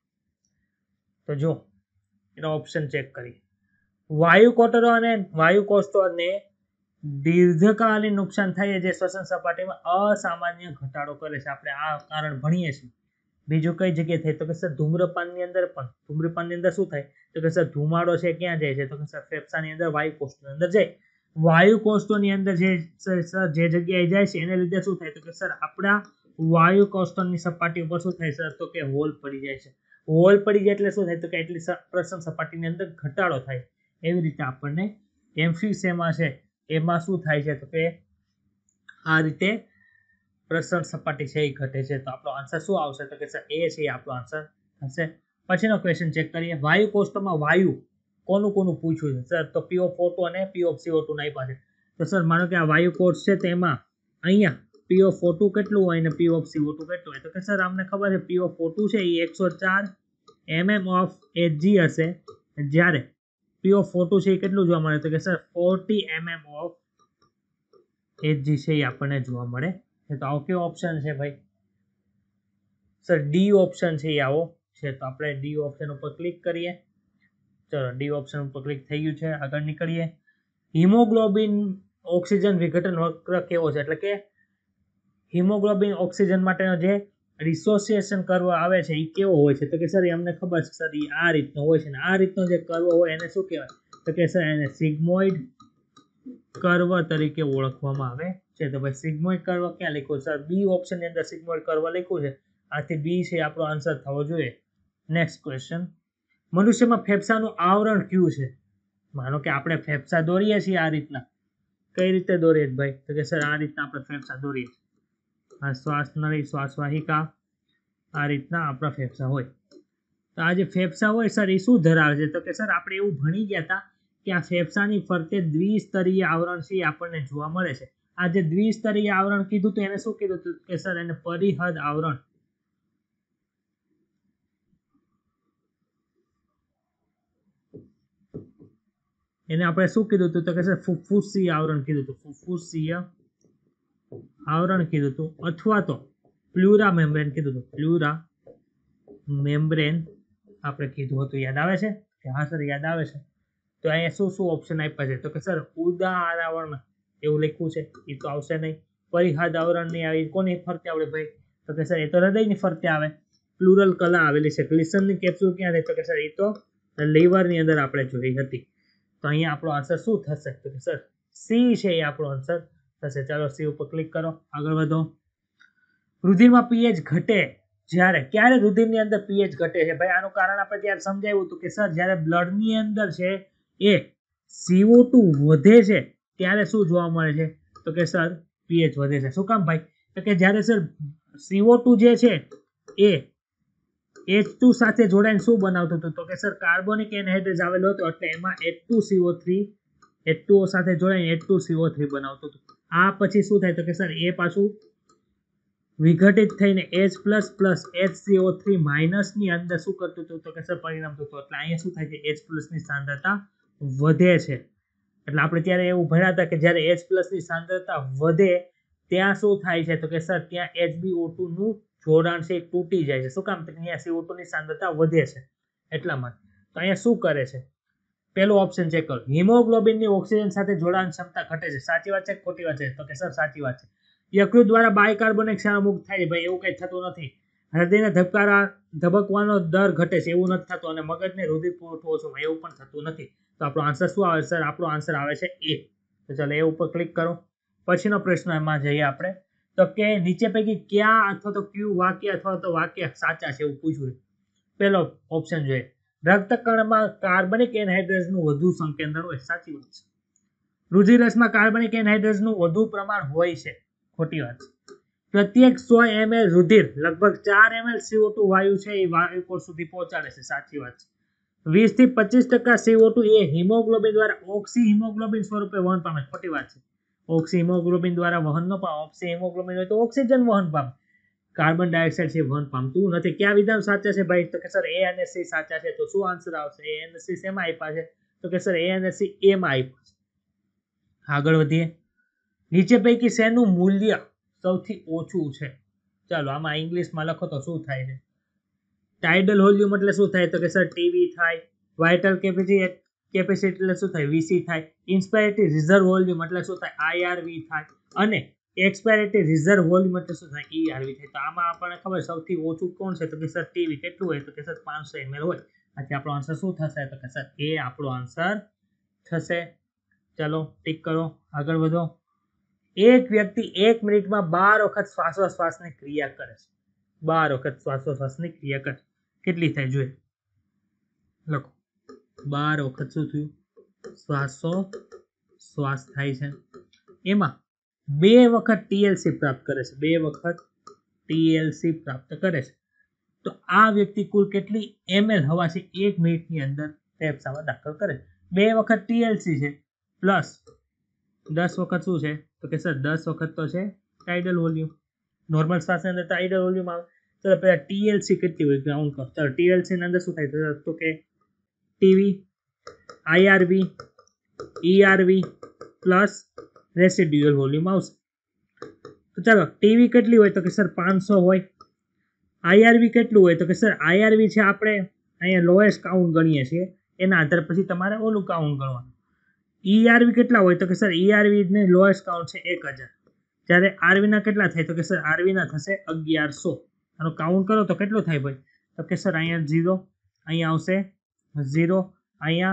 તો જો એનો ઓપ્શન ચેક કરીએ. વાયુ કોટરો અને વાયુ કોષોને દીર્ઘકાલીન નુકસાન થાય જે શ્વસન સપાટીમાં અસામાન્ય ઘટાડો કરે છે. આપણે આ કારણ ભણીએ છીએ. બીજું કઈ જગ્યાએ થાય? તો કે સર ધૂમ્રપાનની અંદર પણ. ધૂમ્રપાનની અંદર શું થાય? તો કે સર ધુમાડો છે ક્યાં જાય છે? તો કે સર ફેફસાની અંદર વાયુ કોષની અંદર જાય. વાયુ કોષોની અંદર જે સર જે જગ્યાએ જાય છે એને લીધે શું થાય? તો કે સર આપણા વાયુ કોષની સપાટી ઉપર શું થાય સર? તો કે હોલ પડી જાય છે. હોલ પડી જાય એટલે શું થાય? તો કે એટલી પ્રસરણ સપાટીની અંદર ઘટાડો થાય. એવી રીતે આપણને એમ્ફિસેમા છે એમાં શું થાય છે? તો કે આ રીતે પ્રસરણ સપાટી છે એ ઘટે છે. તો આપણો આન્સર શું આવશે? તો કે સર એ છે આપણો આન્સર થશે. પછીનો ક્વેશ્ચન ચેક કરીએ. વાયુ કોષ્ટકમાં વાયુ કોનું કોનું પૂછ્યું છે સર? તો પી ઓફ ઓ ટુ અને p of C O two ના આપ્યા છે. તો સર માનો કે આ વાયુ કોષ છે તેમાં અહીંયા પી ઓફ ઓ ટુ કેટલું હોય અને p of C O two કેટલું હોય? તો કે સર અમને ખબર છે પી ઓફ ઓ ટુ છે એ એકસો ચાર એમએમ ઓફ એચજી હશે, જ્યારે પી ઓફ ઓ ટુ છે એ કેટલું જોવા મળે? તો કે sir forty mm of Hg છે એ આપણને જોવા મળે છે. તો આવો કેવો ઓપ્શન છે ભાઈ? સર ડી ઓપ્શન છે એ આવો છે. તો આપણે ડી ઓપ્શન ઉપર ક્લિક કરીએ. ચલો ડી ઓપ્શન ઉપર ક્લિક થઈ ગયું છે. આગળ નીકળીએ. હિમોગ્લોબિન ઓક્સિજન વિઘટન વક્ર કેવો છે? એટલે કે હિમોગ્લોબિન ઓક્સિજન માટેનો જે રિસોસિએશન કર્વ આવે છે એ કેવો હોય છે? તો કે સર અમને ખબર છે સર એ આ રીતનો હોય છે. ને આ રીતનો જે કર્વ હોય એને શું કહેવાય? તો કે સર એને સિગ્મોઇડ કર્વ તરીકે ઓળખવામાં આવે છે. તો ભાઈ સિગ્મોઇડ કર્વ ક્યાં લખ્યું? સર બી ઓપ્શન ની અંદર સિગ્મોઇડ કર્વ લખ્યું છે. આથી બી છે આપણો આન્સર થવો જોઈએ. Next question. મનુષ્યમાં ફેફસાનું આવરણ કયું છે? માનો કે આપણે ફેફસા દોરીએ છીએ આ રીતના. કઈ રીતે દોરીએ ભાઈ? તો કે સર આ રીતના આપણે ફેફસા દોરીએ છીએ. આ શ્વાસ નળી શ્વાસવાહિકા, આ રીતના આપણા ફેફસા હોય. તો આ જે ફેફસા હોય સર એ શું ધરાવે છે? તો કે સર આપણે એવું ભણી ગયા હતા કે આ ફેફસાની ફરતે દ્વિસ્તરીય આવરણ છે એ આપણને જોવા મળે છે. આ જે દ્વિસ્તરીય આવરણ કીધું તો એને શું કીધું હતું કે સર એને પરિહદ આવરણ. એને આપણે શું કીધું હતું? તો કે સર ફુફ્ફુસીય આવરણ કીધું હતું. ફુફ્ફુસીય આવરણ કીધું હતું, અથવા તો પ્લુરા મેમ્બ્રેન કીધું હતું. પ્લુરા મેમ્બ્રેન આપણે કીધું હતું. યાદ આવે છે કે હા સર યાદ આવે છે? તો અહીંયા શું શું ઓપ્શન આપ્યા છે? તો કે સર ઉદાહરણ એવું લખ્યું છે, એ તો આવશે નહીં. પરિહદ આવરણ નહીં આવી, કોની ફરતે આવડે ભાઈ? તો કે સર એ તો હૃદયની ફરતે આવે. પ્લુરલ કલા આવેલી છે. ગ્લિસનની કેપ્સ્યુલ ક્યાં રહે? તો કે સર એ તો લીવરની અંદર આપણે જોઈ હતી. તો અહીંયા આપણો આન્સર શું થશે? તો કે સર સી છે એ આપણો આન્સર થશે. ચાલો સી ઉપર ક્લિક કરો, આગળ વધો. રુધિરમાં પીએચ ઘટે જ્યારે, ક્યારે રુધિરની અંદર પીએચ ઘટે છે ભાઈ? આનું કારણ આપણે ત્યારે સમજાવ્યું હતું કે સર જ્યારે બ્લડની અંદર છે એ સીઓ ટુ વધે છે ત્યારે શું જોવા મળે છે? તો કે સર પીએચ વધે છે. શું કામ ભાઈ? તો કે જ્યારે સર સીઓ ટુ જે છે એ એચ ટુ સાથે જોડાઈને શું બનાવતું હતું? તો કે સર કાર્બોનિક એનહાઇડ્રેટ આવેલો હતો, એટલે એમાં H two C O three H two O સાથે જોડાઈને H two C O three બનાવતું હતું. આ પછી શું થાય? તો કે સર એ પાછું વિઘટિત થઈને H plus plus H C O three minus ની અંદર શું કરતું હતું? તો કે સર પરિણામતું હતું. એટલે અહીંયા શું થાય છે? H પ્લસ ની સાંદ્રતા વધે છે. એટલે આપણે ત્યારે એવું ભણ્યા હતા કે જ્યારે H પ્લસ ની સાંદ્રતા વધે ત્યાં શું થાય છે? તો કે સર ત્યાં એચ બી ઓ ટુ નું જોડાણ છે એ તૂટી જાય છે. શું કામ? તો અહીંયા સી ઓ ટુ ની સાંદ્રતા વધે છે એટલા માટે. તો અહીંયા શું કરે છે? પેલું ઓપ્શન ચેક કરો. હિમોગ્લોબિનની ઓક્સિજન સાથે જોડાણ ક્ષમતા ઘટે છે. સાચી વાત છે કે ખોટી વાત છે? તો કે સર સાચી વાત છે. યકૃત દ્વારા બાયકાર્બોનેટ ક્ષાર મુક્ત થાય છે. ભાઈ એવું કંઈ થતું નથી. હૃદયના ધબકારા ધબકવાનો દર ઘટે છે, એવું નથી થતું. અને મગજને રુધિર પુરવઠો ઓછો, એવું પણ થતું નથી. તો આપણો આન્સર શું આવે સર? આપણો આન્સર આવે છે એ. તો ચાલો એ ઉપર ક્લિક કરો. પછીનો પ્રશ્ન એમાં જઈએ આપણે. તો કે નીચે પૈકી ક્યાં અથવા તો ક્યુ વાક્ય અથવા તો વાક્ય સાચા છે એવું પૂછ્યું. પેલો ઓપ્શન જોઈએ. રક્તકણમાં કાર્બનિક એનહાઇડ્રેટનું વધુ સંકેન્દ્રણ હોય. સાચી વાત છે. રુધિરરસમાં કાર્બનિક એનહાઇડ્રેટનું વધુ પ્રમાણ હોય છે. ખોટી વાત છે. પ્રત્યેક સો એમએલ રુધિર લગભગ ચાર એમએલ સી ઓ ટુ વાયુ છે એ વાયુ કોષ સુધી પહોંચાડે છે. સાચી વાત છે. વીસ થી પચીસ ટકા સી ઓ ટુ એ હિમોગ્લોબિન દ્વારા ઓક્સી હિમોગ્લોબિન સ્વરૂપે વહન પામે. ખોટી વાત છે. ઓક્સી હિમોગ્લોબિન દ્વારા વહન ન પામે. ઓક્સી હિમોગ્લોબિન હોય તો ઓક્સિજન વહન પામે. કાર્બન ડાયોક્સાઇડ છે વહન પામતું નથી. કયા વિધાન સાચા છે ભાઈ? તો કે સર એ અને સી સાચા છે. તો શું આન્સર આવશે? એ અને સી શેમાં આપ્યા છે? તો કે સર એ અને સી એમાં આપ્યા છે. આગળ વધીએ. નીચે પૈકી શેનું મૂલ્ય સૌથી ઓછું છે? ચાલો આમાં ઇંગ્લિશમાં લખો તો શું થાય છે? ટાઇડલ વોલ્યુમ એટલે શું થાય? તો કે સર ટીવી થાય. વાઇટલ કેપેસિટી કેપેસિટી એટલે શું થાય? વીસી થાય. ઇન્સ્પાયરેટરી રિઝર્વ વોલ્યુમ એટલે શું થાય? આઈઆરવી થાય. અને એક્સપાયરેટરી રિઝર્વ વોલ્યુમ એટલે શું થાય? ઈઆરવી થાય. તો આમાં આપણને ખબર સૌથી ઓછું કોણ છે? તો કે સર ટીવી. કેટલું હોય? તો કે સર પાંચસો એમએલ હોય. આથી આપણો આન્સર શું થશે? તો કે સર એ આપણો આન્સર થશે. ચાલો ટીક કરો, આગળ વધો. એક વ્યક્તિ એક મિનિટમાં બાર વખત શ્વાસોશ્વાસની ક્રિયા કરે છે. બાર વખત શ્વાસોશ્વાસની ક્રિયા કરે. કેટલી થાય જોઈએ? લખો. બાર વખત શું થયું? શ્વાસો શ્વાસ થાય છે. એમાં બે વખત ટીએલસી પ્રાપ્ત કરે છે. બે વખત ટીએલસી પ્રાપ્ત કરે છે. તો આ વ્યક્તિ કુલ કેટલી એમએલ હવા છે એક મિનિટની અંદર ફેફસામાં દાખલ કરે છે? બે વખત ટીએલસી છે પ્લસ દસ વખત શું છે? તો કે સર દસ વખત તો છે ટાઇડલ વોલ્યુમ. નોર્મલ શ્વાસની અંદર ટાઇડલ વોલ્યુમ આવે. ચલો પહેલા ટીએલસી કેટલી હોય ગ્રાઉન્ડ કરો. ચાલો ટીએલસી ની અંદર શું થાય? તો કે TV, IRV, ERV plus residual volume આવશે. તો ચાલો ટીવી કેટલી હોય? તો કે સર પાંચસો હોય. આઈઆરવી કેટલું હોય? તો કે સર આઈઆરવી છે આપણે અહીંયા લોએસ્ટ કાઉન્ટ ગણીએ છીએ, એના આધારે પછી તમારે ઓલું કાઉન્ટ ગણવાનું. ઈઆરવી કેટલા હોય? તો કે સર ઈઆરવી ને લોએસ્ટ કાઉન્ટ છે એક હજાર. જ્યારે આરવી ના કેટલા થાય? તો કે સર આરવી ના થશે અગિયારસો. આનો કાઉન્ટ કરો તો કેટલું થાય ભાઈ? તો કે સર અહીંયા ઝીરો, અહીંયા આવશે ઝીરો, અહીંયા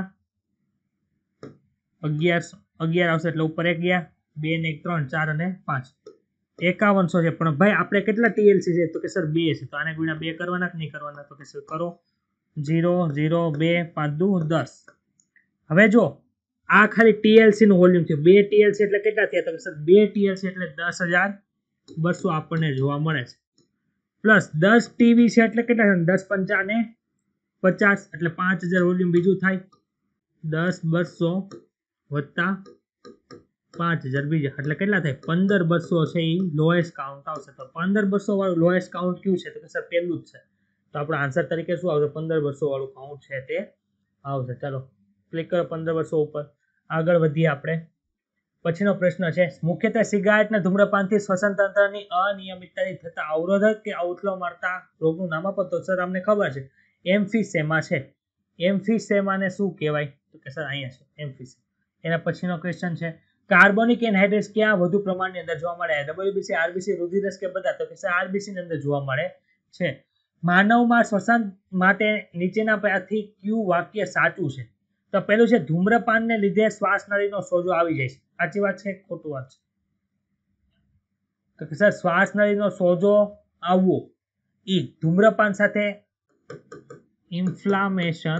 અગિયારસો અગિયાર આવશે એટલે ઉપર એક ગયા, બે ને એક ત્રણ, ચાર અને પાંચ, એકાવનસો છે. પણ ભાઈ આપણે કેટલા ટીએલસી છે? તો કે સર બે છે. તો આને ગુણ્યા બે કરવાના કે નહીં કરવાના? તો કે સર કરો. ઝીરો ઝીરો બે પાંચ દુ દસ. હવે જો આ ખાલી ટીએલસી નું વોલ્યુમ થયું. બે ટીએલસી એટલે કેટલા થયા? તો કે સર બે ટીએલસી એટલે દસ હજાર બસો આપણને જોવા મળે છે. પ્લસ દસ ટીવી છે એટલે કેટલા થાય? દસ પંચા ને પચાસ એટલે પાંચ હજાર વોલ્યુમ બીજું થાય. દસ બસો વત્તા પાંચ હજાર બીજા એટલે કેટલા થાય? પંદર બસો છે એ લોએસ્ટ કાઉન્ટ આવશે. તો પંદર બસો વાળું લોએસ્ટ કાઉન્ટ કયું છે? તો કે સર પહેલું જ છે. તો આપણો આન્સર તરીકે શું આવશે? પંદર બસો વાળું કાઉન્ટ છે તે આવશે. ચાલો ક્લિક કરો પંદર બસો ઉપર. આગળ વધીએ આપણે. પછીનો પ્રશ્ન છે, મુખ્યત્વે સિગારેટના ધૂમ્રપાનથી શ્વસન તંત્રની અનિયમિતતાથી થતા અવરોધક કે આઉટફ્લો મારતા રોગનું નામ આપો. તો સર અમને ખબર છે એમ્ફીસેમા છે. એમ્ફીસેમાને શું કહેવાય? તો કે સર અહીંયા છે એમ્ફીસેમા. એના પછીનો ક્વેશ્ચન છે, કાર્બોનિક એનહાઇડ્રેટ્સ ક્યાં વધુ પ્રમાણની અંદર જોવા મળે? ડબલ્યુબીસી, આરબીસી, રુધિરરસ કે બધા? તો કે સર આરબીસી ની અંદર જોવા મળે છે. માનવમાં શ્વસન માટે નીચેના પૈકી કયું વાક્ય સાચું છે? તો પેલું છે, ધૂમ્રપાનને લીધે શ્વાસ નળીનો સોજો આવી જાય છે. સાચી વાત છે ખોટું વાત છે? તો કે સર શ્વાસ નળીનો સોજો આવવો એ ધૂમ્રપાન સાથે ઇન્ફ્લામેશન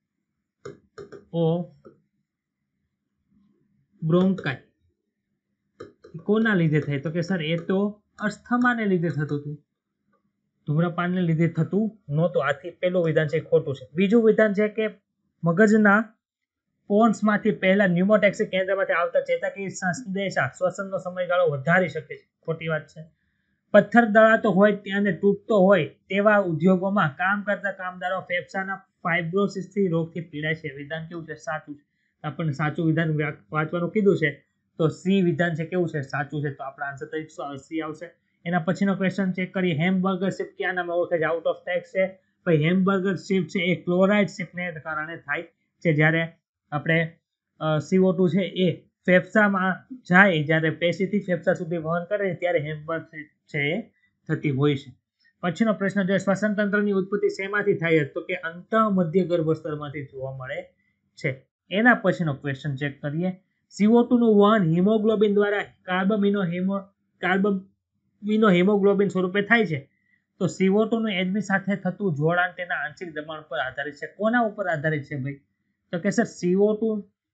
ઓફ બ્રોન્કાઈ કોના લીધે થાય? તો કે સર એ તો અસ્થમાને લીધે થતું હતું, ધૂમ્રપાનને લીધે થતું નહોતું. આથી પેલું વિધાન છે ખોટું છે. બીજું વિધાન છે કે મગજના પોન્સમાંથી પહેલા ન્યુમોટેક્સિક કેન્દ્રમાંથી આવતા ચેતાકીય સંદેશા શ્વસનનો સમયગાળો વધારી શકે છે. ખોટી વાત છે. પથ્થર દળાતો હોય અને તૂટતો હોય તેવા ઉદ્યોગોમાં કામ કરતા કામદારો ફેફસાના ફાઇબ્રોસિસથી રોગથી પીડાય છે. વિધાન કેવું છે? સાચું છે. આપણને સાચું વિધાન વાંચવાનું કીધું છે તો સી વિધાન છે કેવું છે? સાચું છે. તો આપણા આન્સર તરીકે સી આવશે. એના પછીનો ક્વેશ્ચન ચેક કરીએ. હેમબર્ગર શિપ ક્યાં નામે ઓળખાય છે? આઉટ ઓફ ટેક્સ છે ભાઈ. હેમબર્ગર શિપ છે એ ક્લોરાઇડ શિપને કારણે થાય છે. જ્યારે આપણે સીઓ ટુ છે એ ફેફસામાં જાય, જ્યારે પેશીથી ફેફસા સુધી વહન કરે ત્યારે હેમબર્ગ છે એ થતી હોય છે. પછીનો પ્રશ્ન છે, શ્વસન તંત્રની ઉત્પત્તિ શેમાંથી થાય? તો કે અંતઃ મધ્ય ગર્ભસ્તરમાંથી જોવા મળે છે. એના પછીનો ક્વેશ્ચન ચેક કરીએ. સીઓ ટુ નું વહન હિમોગ્લોબિન દ્વારા કાર્બમિનો હિમો કાર્બમિનો હિમોગ્લોબિન સ્વરૂપે થાય છે. તો સીઓ ટુ નું એચબી સાથે થતું જોડાણ તેના આંશિક દબાણ પર આધારિત છે. કોના ઉપર આધારિત છે ભાઈ? તો કે સર સીઓ ટુ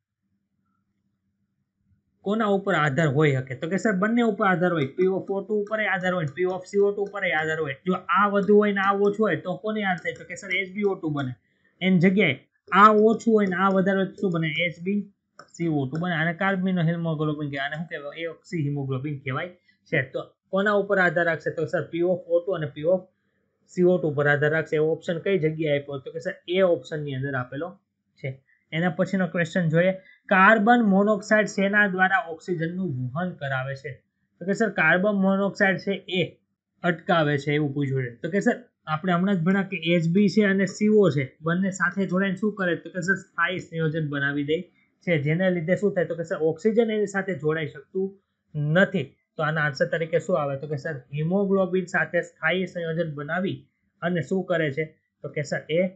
કોના ઉપર આધાર હોઈ શકે? તો કે સર બંને ઉપર આધાર હોય. પીઓ ટુ ઉપર આધાર હોય, પી ઓફ સીઓ ટુ ઉપર આધાર હોય. જો આ વધુ હોય ને આ ઓછું હોય તો કોને આધાર થાય? તો કે સર એચબીઓ ટુ બને. એની જગ્યાએ આ ઓછું હોય ને આ વધારે હોય તો શું બને? એચબી સીઓ ટુ બને. આને કાર્બમિનો હિમોગ્લોબિન કહેવાય. આને શું કહેવાય? એઓક્સી હિમોગ્લોબિન કહેવાય છે. તો કોના ઉપર આધાર રાખશે? તો sir p of O two અને પી ઓફ સીઓ ટુ પર આધાર રાખશે. ઓપ્શન કઈ જગ્યાએ આપ્યો? તો કે સર એ ઓપ્શન ની અંદર આપેલો છે. એના પછીનો ક્વેશ્ચન જોઈએ. કાર્બન મોનોક્સાઇડ શેના દ્વારા ઓક્સિજનનું વહન કરાવે છે? તો કે સર કાર્બન મોનોક્સાઇડ છે એ અટકાવે છે એવું પૂછ્યું છે. તો કે સર આપણે હમણાં જ ભણ્યા કે એચબી છે અને સીઓ છે બંને સાથે જોડાઈને શું કરે? તો કે સર સ્થાયી સંયોજન બનાવી દે છે. જેને લીધે શું થાય? તો કે સર ઓક્સિજન એની સાથે જોડાઈ શકતું નથી. તો આના આન્સર તરીકે શું આવે? તો કે સર હિમોગ્લોબિન સાથે સ્થાયી સંયોજન બનાવી અને શું કરે છે? તો કે સર એ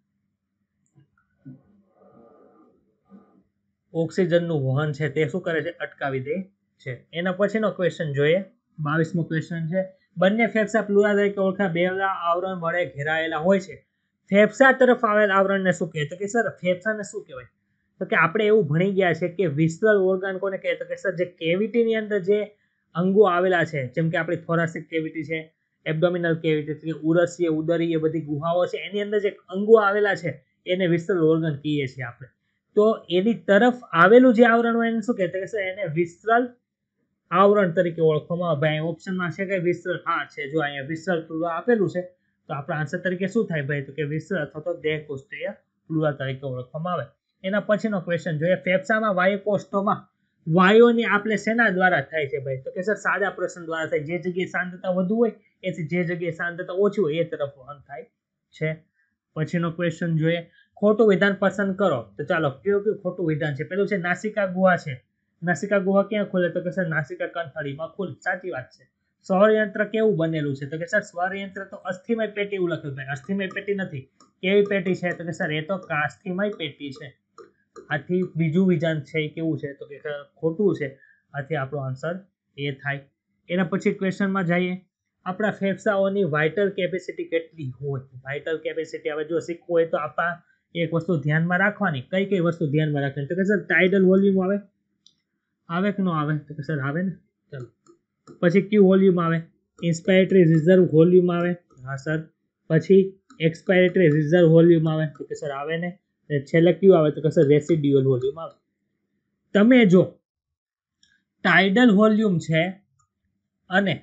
ઓક્સિજનનું વહન છે તે શું કરે છે? અટકાવી દે છે. એના પછીનો ક્વેશ્ચન જોઈએ. બાવીસમો ક્વેશ્ચન છે, બંને ફેફસા પ્લુરા તરીકે ઓળખાય બેવડા આવરણ વડે ઘેરાયેલા હોય છે. ફેફસા તરફ આવેલ આવરણને શું કહે? તો કે સર ફેફસાને શું કહેવાય? તો કે આપણે એવું ભણી ગયા છે કે વિસ્રલ ઓર્ગાન કોને કહે? તો કે સર જે કેવિટીની અંદર જે અંગો આવેલા છે, જેમ કે આપણી થોરાસિક કેવિટી છે, એબ્ડોમિનલ કેવિટી, ઉરસીય ઉદરીય બધી ગુહાઓ છે, એની અંદર જે અંગો આવેલા છે એને વિસ્રલ ઓર્ગન કહીએ છીએ આપણે. તો એની તરફ આવેલું જે આવરણ હોય એને શું કહેવાય? કે સર એને વિસ્રલ આવરણ તરીકે ઓળખવામાં આવે. ભાઈ ઓપ્શનમાં છે કે વિસ્રલ? હા છે. જો અહીંયા વિસ્રલ પ્લુરા આપેલું છે તો આપણા આન્સર તરીકે શું થાય ભાઈ? તો કે વિસ્રલ અથવા તો દેહકોષ્ઠીય પ્લુરા તરીકે ઓળખવામાં આવે. એના પછીનો ક્વેશ્ચન જોઈએ. ફેફસામાં વાયુકોષ્ઠોમાં વાયુઓની આપલે શેના દ્વારા થાય છે ભાઈ? તો કે સર સાદા પ્રસરણ દ્વારા થાય. જે જગ્યાએ સાંદ્રતા વધુ હોય એથી જે જગ્યાએ સાંદ્રતા ઓછી હોય એ તરફ વહન થાય છે. પછીનો ક્વેશ્ચન જોઈએ. ખોટું વિધાન પસંદ કરો. તો ચાલો કયું કયું ખોટું વિધાન છે? પેલું છે નાસિકા ગુહા છે. નાસિકા ગુહા ક્યાં ખુલે? તો કે સર નાસિકા કંઠાળીમાં ખુલે. સાચી વાત છે. સ્વરયંત્ર કેવું બનેલું છે? તો કે સર સ્વરયંત્ર તો અસ્થિમય પેટી એવું લખ્યું ભાઈ. અસ્થિમય પેટી નથી. કેવી પેટી છે? તો કે સર એ તો કાસ્થિમય પેટી છે. આથી બીજું વિધાન છે એ કેવું છે? તો કે ખોટું છે. આથી આપણો આન્સર એ થાય. એના પછી ક્વેશ્ચનમાં જઈએ. આપણા ફેફસાઓની વાઇટલ કેપેસિટી કેટલી હોય? વાઇટલ કેપેસિટી હવે જો શીખવું હોય તો આપણા એક વસ્તુ ધ્યાનમાં રાખવાની. કઈ કઈ વસ્તુ ધ્યાનમાં રાખવાની? તો કે સર ટાઇડલ વોલ્યુમ આવે આવે કે ન આવે? તો કે સર આવે ને. ચાલો પછી કયું વોલ્યુમ આવે? ઇન્સ્પાયરેટરી રિઝર્વ વોલ્યુમ આવે. હા સર. પછી એક્સપાયરેટરી રિઝર્વ વોલ્યુમ આવે તો કે સર આવે ને. છેલ્લે કયું આવે તો કે સર રેસિડ્યુઅલ વોલ્યુમ આવે. તમે જો ટાઇડલ વોલ્યુમ છે અને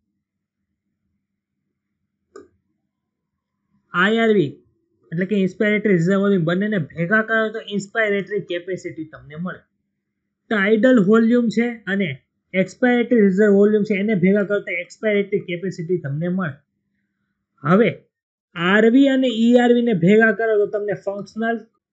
આઈઆરવી એટલે કે ઇન્સ્પાયરેટરી રિઝર્વ વોલ્યુમ બંનેને ભેગા કરો તો ઇન્સ્પાયરેટરી કેપેસિટી તમને મળે. ટાઇડલ વોલ્યુમ છે અને એક્સપાયરેટરી રિઝર્વ વોલ્યુમ છે એને ભેગા કરો તો એક્સપાયરેટરી કેપેસિટી તમને મળે. હવે આરવી અને ઈઆરવી ને ભેગા કરો તો તમને ફંક્શનલ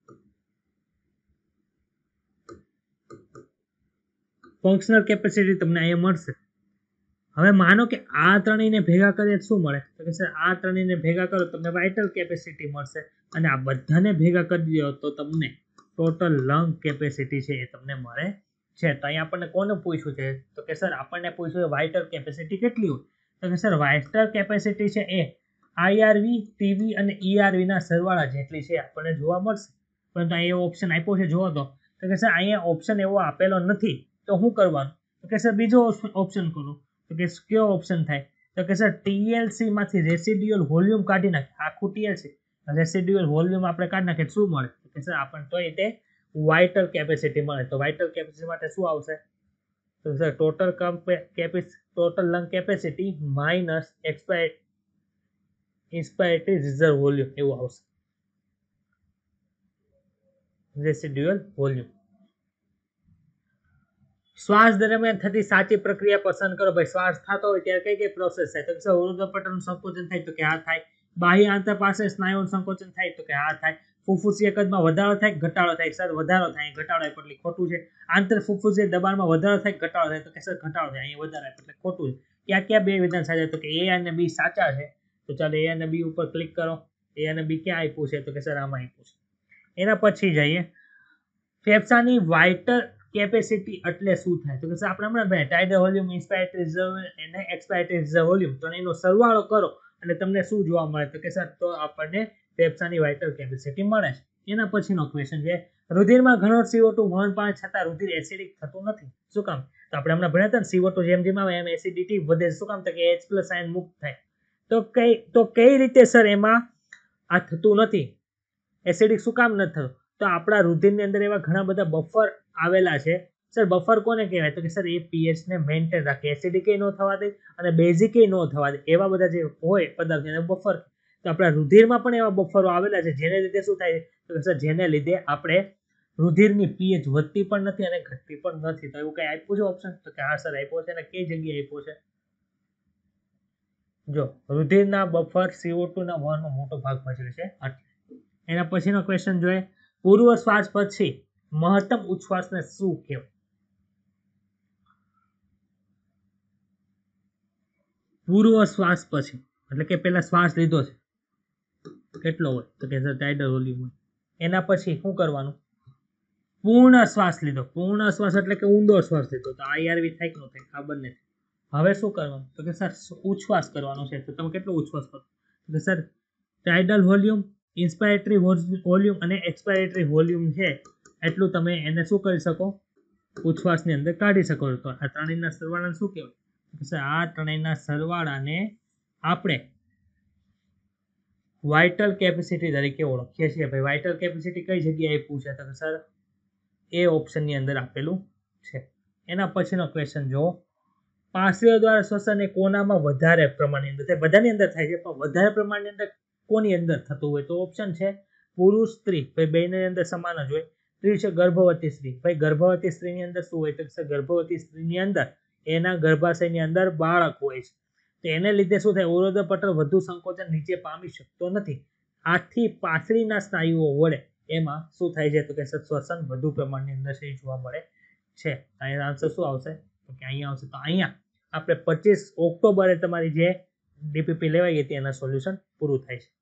ફંક્શનલ કેપેસિટી તમને અહીંયા મળશે. હવે માનો કે આ ત્રણેયને ભેગા કરીએ શું મળે તો કે સર આ ત્રણેયને ભેગા કરો તમને વાઇટલ કેપેસિટી મળશે અને આ બધાને ભેગા કરી દો તો તમને ટોટલ લંગ કેપેસિટી છે એ તમને મળે છે. તો અહીંયા આપણને કોને પૂછ્યું છે તો કે સર આપણને પૂછ્યું છે વાઇટલ કેપેસિટી કેટલી હોય તો કે સર વાઇટલ કેપેસિટી છે એ આઈઆરવી, ટીવી અને ઈઆરવી ના સરવાળા જેટલી છે આપણને જોવા મળશે. પરંતુ અહીંયા ઓપ્શન આપ્યો છે જોવો તો કે સર અહીંયા ઓપ્શન એવો આપેલો નથી તો શું કરવાનું તો કે સર બીજો ઓપ્શન કરો તો કે કયો ઓપ્શન થાય તો કે સર ટીએલસી માંથી રેસિડ્યુઅલ વોલ્યુમ કાઢી નાખે. આખું ટીએલસી રેસિડ્યુઅલ વોલ્યુમ આપણે કાઢી નાખીએ શું મળે તો કે સર આપણને તો તે વાઇટલ કેપેસિટી મળે. તો વાઇટલ કેપેસિટી માટે શું આવશે તો sir total capacity total lung capacity minus expire inspiratory reserve volume એવું આવશે. Residual volume. શ્વાસ દરમિયાન થતી સાચી પ્રક્રિયા પસંદ કરો. ભાઈ શ્વાસ થતો હોય ત્યારે કઈ કઈ પ્રોસેસ થાય તો કે ઉર્ધ્વપટલનું સંકોચન થાય તો કે આ થાય. બાહ્ય આંતર પાસે સ્નાયુનું સંકોચન થાય તો કે આ થાય. ફુફ્ફુસીય કદમાં વધારો થાય ઘટાડો થાય સર વધારો થાય ઘટાડો થાય એટલે ખોટું છે. આંતર ફુફ્ફુસીય દબાણમાં વધારો થાય ઘટાડો થાય તો કે સર ઘટાડો થાય અહીંયા વધારો એટલે ખોટું છે. ક્યાં ક્યાં બે વિધાન સાચા તો કે એ અને બી સાચા છે. તો ચાલો એ અને બી ઉપર ક્લિક કરો. એ અને બી ક્યાં આપ્યું છે તો કે સર આમાં આપ્યું છે. એના પછી જઈએ ફેફસાની વાઇટલ કેપેસિટી એટલે શું થાય તો કે સર આપણે હમણાં ભાઈ ટાઇડલ વોલ્યુમ, ઇન્સ્પાયરેટરી રિઝર્વ અને એક્સપાયરેટરી રિઝર્વ વોલ્યુમ તો એનો સરવાળો કરો અને તમને શું જોવા મળે તો કે સર તો આપણને ફેફસાની વાઇટલ કેપેસિટી મળે છે. એના પછીનો ક્વેશ્ચન છે રુધિરમાં ઘણો સીઓ ટુ વહન પામે છતાં રુધિર એસિડિક થતું નથી શું કામ તો આપણે હમણાં ભણ્યા હતા ને સીઓ ટુ જેમ જેમ આવે એમ એસિડિટી વધે શું કામ તો કે H પ્લસ આયન મુક્ત થાય. તો કઈ તો કઈ રીતે સર એમાં આ થતું નથી એસિડિક શું કામ નથી થતું તો આપણા રુધિરની અંદર એવા ઘણા બધા બફર આવેલા છે. સર બફર કોને કહેવાય તો કે સર એ પીએચ ને મેન્ટેન રાખે એસિડિક ન થવા દે અને બેઝિક ન થવા દે એવા બધા જે હોય પદાર્થ એને બફર. તો આપણા રુધિરમાં પણ એવા બફરો આવેલા છે જેને લીધે શું થાય તો કે સર જેને લીધે આપણે રુધિરની પીએચ વધતી પણ નથી અને ઘટતી પણ નથી. તો એવું કઈ આપ્યું છે ઓપ્શન તો કે હા સર આપ્યો છે અને કઈ જગ્યાએ આપ્યો છે જો રુધિરના બફર સીઓ ટુ ના વહનમાં મોટો ભાગ ભજવે છે. એના પછીનો ક્વેશ્ચન જોઈએ પૂર્વ શ્વાસ પછી મહત્તમ ઉચ્છ્વાસને શું કહેવાય પૂર્વ શ્વાસ પછી એટલે કે પેલા શ્વાસ લીધો છે કેટલો હોય તો કે સર ટાઇડલ વોલ્યુમ હોય. એના પછી શું કરવાનું પૂર્ણ શ્વાસ લીધો. પૂર્ણ શ્વાસ એટલે કે ઊંડો શ્વાસ લીધો તો આઈઆરવી થાય કે ન થાય આ બંને. હવે શું કરવાનું તો કે સર ઉચ્છ્વાસ કરવાનો છે તો તમે કેટલો ઉચ્છ્વાસ કરો તો sir tidal volume, inspiratory volume અને એક્સપાયરેટરી વોલ્યુમ છે એટલું તમે એને શું કરી શકો ઉચ્છ્વાસની અંદર કાઢી શકો. તો આ ત્રણેયના સરવાળાને શું કહેવાય સર આ ત્રણેયના સરવાળાને આપણે વાઇટલ કેપેસિટી તરીકે ઓળખીએ છીએ. ભાઈ વાઇટલ કેપેસિટી કઈ જગ્યાએ આપ્યું છે તો સર એ ઓપ્શનની અંદર આપેલું છે. એના પછીનો ક્વેશ્ચન જો પાંસળીઓ દ્વારા શ્વસન એ કોનામાં વધારે પ્રમાણની અંદર થાય બધાની અંદર થાય છે પણ વધારે પ્રમાણની અંદર કોની અંદર થતું હોય તો ઓપ્શન છે પુરુષ સ્ત્રી ભાઈ બેની અંદર સમાન જ હોય. સ્ત્રી છે ગર્ભવતી સ્ત્રી ભાઈ ગર્ભવતી સ્ત્રીની અંદર શું હોય તો ગર્ભવતી સ્ત્રીની અંદર એના ગર્ભાશયની અંદર બાળક હોય છે તો એને લીધે શું થાય ઉરોધ્રપટલ વધુ સંકોચન નીચે પામી શકતો નથી. આથી પાછળીના સ્નાયુઓ વડે એમાં શું થાય છે તો કે શ્વસન વધુ પ્રમાણની અંદર છે જોવા મળે છે. અહીંયા આન્સર શું આવશે તો કે અહીંયા આવશે. તો અહીંયા આપણે પચીસ ઓક્ટોબરે તમારી જે ડીપીપી લેવાઈ હતી એના સોલ્યુશન પૂરું થાય છે.